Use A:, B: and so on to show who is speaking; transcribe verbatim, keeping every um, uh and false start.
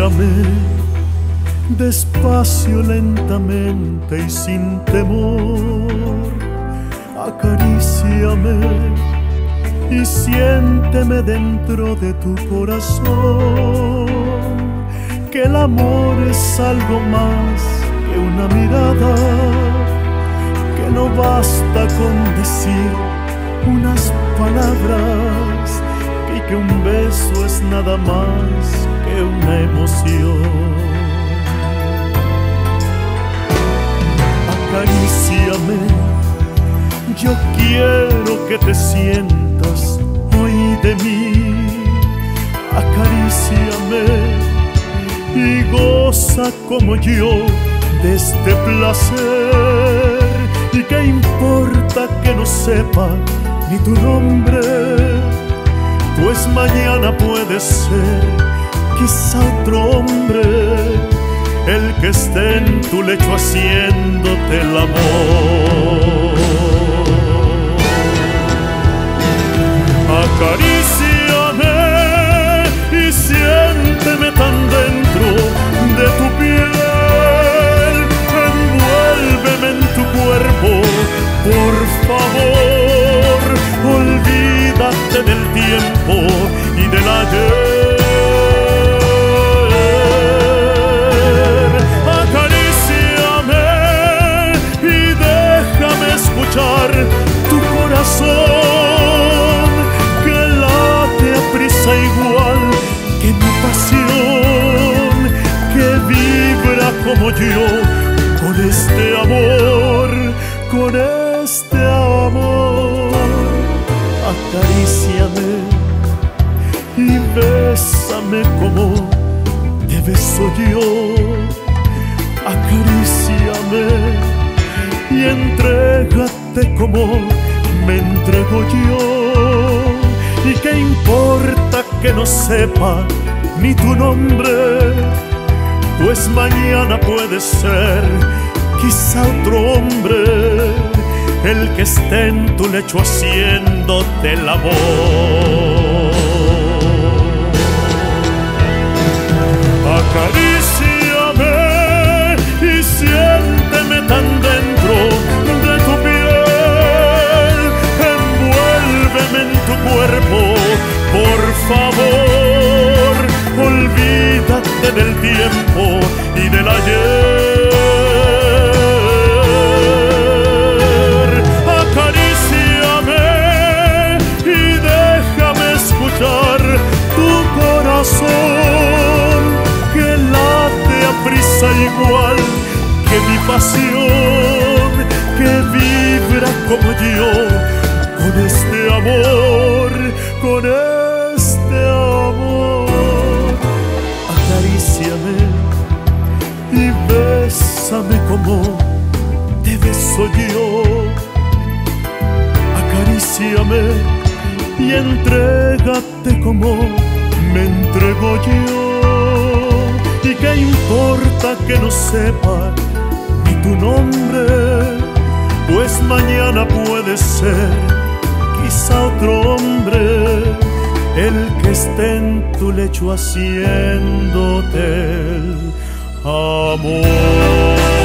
A: Acaríciame despacio, lentamente y sin temor. Acaríciame y siénteme dentro de tu corazón, que el amor es algo más que una mirada, que no basta con decir unas palabras, y que un beso es nada más que una emoción. Acaríciame, yo quiero que te sientas hoy de mí. Acaríciame y goza como yo de este placer. ¿Y qué importa que no sepa ni tu nombre? Pues mañana puede ser quizá otro hombre el que esté en tu lecho haciéndote el amor. Acaríciame y siénteme tan dentro de tu piel, envuélveme en tu cuerpo, por favor, olvídate del tiempo y del ayer. Acaríciame y déjame escuchar tu corazón, que late a prisa igual que mi pasión, que vibra como yo con este amor, con este amor. Acaríciame y bésame como te beso yo. Acaríciame y entrégate como me entrego yo. ¿Y qué importa que no sepa ni tu nombre? Pues mañana puede ser quizá otro hombre el que esté en tu lecho haciéndote el amor. Acaríciame y siénteme tan dentro de tu piel, envuélveme en tu cuerpo, por favor, olvídate del tiempo y del ayer. Tu corazón que late a prisa igual que mi pasión, que vibra como yo con este amor, con este amor. Acaríciame y bésame como te beso yo. Acaríciame y entrégate como me entrego yo. ¿Y qué importa que no sepa ni tu nombre? Pues mañana puede ser quizá otro hombre el que esté en tu lecho haciéndote el amor.